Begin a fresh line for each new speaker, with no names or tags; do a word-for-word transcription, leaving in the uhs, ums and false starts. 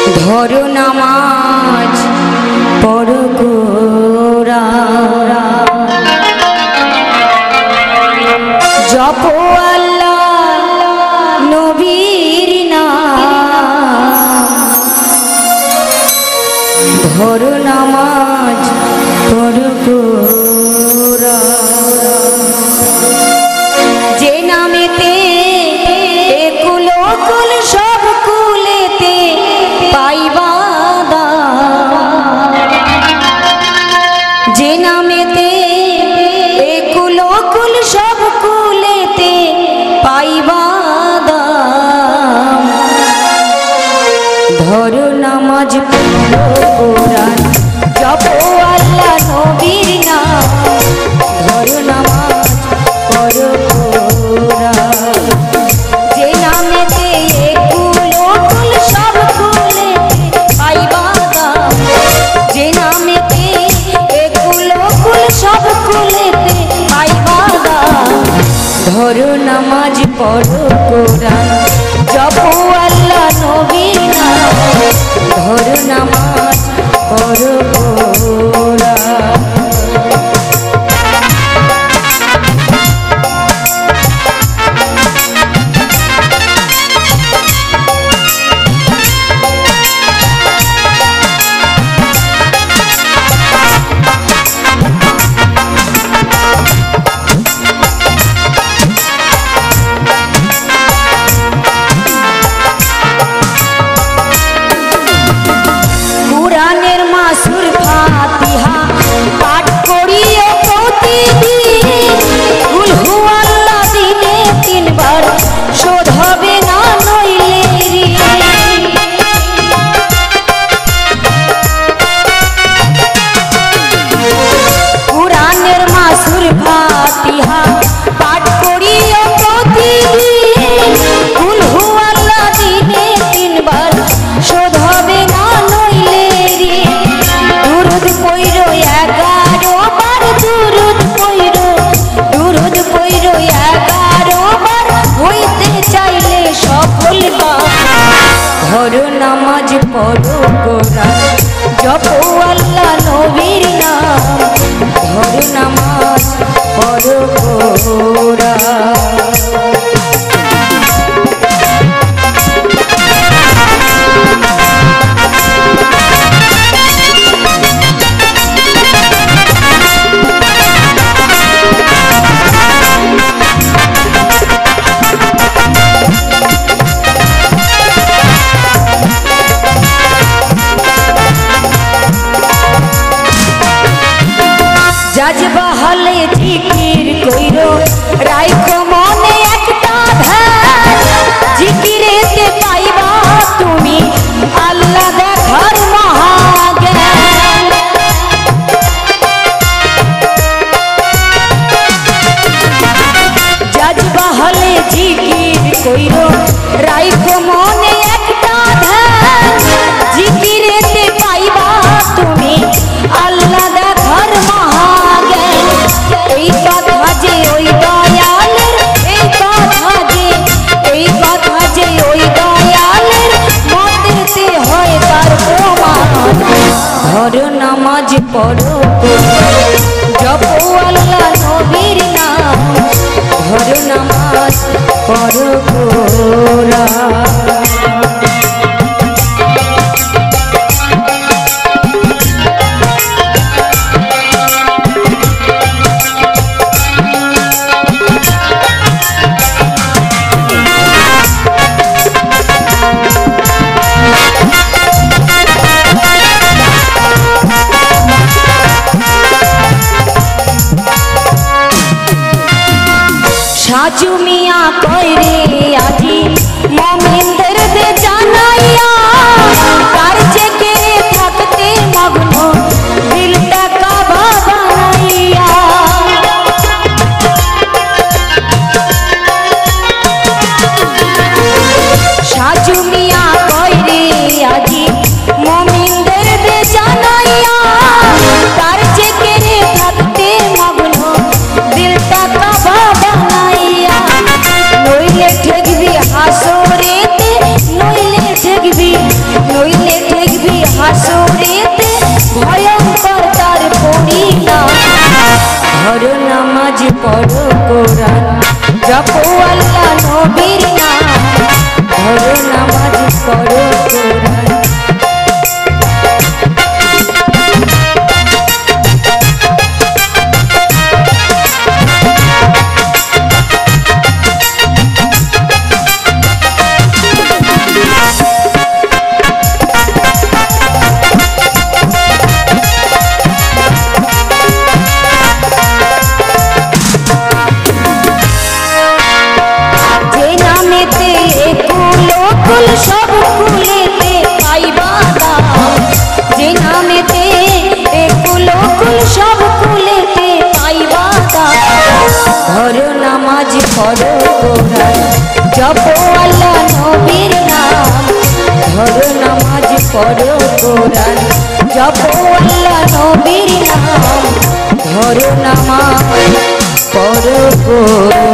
ধরো নামাজ পড়ো কোরআন জপো আল্লাহ নবীর নাম ধরো নামাজ পড়ো কোরআন যে নামেতে একুল কুল সব কুলেতে পাইবা যে নামেতে একুল কুল সব কুলেতে পাইবা ধরো নামাজ পড়ো কোরআন জপো আল্লাহ নবীর নাম ধরো নামাজ পড়ো কোরআন যে নামেতে একুল কুল সব কুলেতে পাইবা যে নামেতে একুল কুল সব কুলেতে পাইবা ধরো নামাজ পড়ো কোরআন জপো আল্লাহ নবীর নাম ধরো নামাজ পড়ো কোরআন ধরো নামাজ পড়ো কোরআন জপো আল্লাহ নবীর নাম ধরো নামাজ পড়ো কোরআন जाज बहले जिकिर कइरो राइखो मने एकटा ध्यान जिकिरेते पाइबा तुमी आल्लाह देखार महाज्ञान जाज बहले जिकिर कइरो राइखो मने एकटा ध्यान जिकिरेते पाइबा तुमी आल्लाह देखार এই কথা যে ওই দয়ালের এই কথা যে এই কথা যে ওই দয়ালের মতেতে হয় তার প্রমাণ ধরো নামাজ পড়ো জপো আল্লাহ নবীর নাম ধরো নামাজ পড়ো কোরআন साजू मिया कइरे आजी मोमिनদের दे জানাইয়া কারজে কে থাকতে মগ্ন দিলটা কাবা বানাইয়া সাজু মিয়া কইরে আজি মোমিনদের দে জানাইয়া কারজে কে থাকতে মগ্ন দিলটা কাবা বানাইয়া নইলে जपो अल्लाह नबीर नाम धरो नामाज पढ़ो कुरान जपो अल्लाह नबीर नाम धरो नामाज पढ़ो कुरान।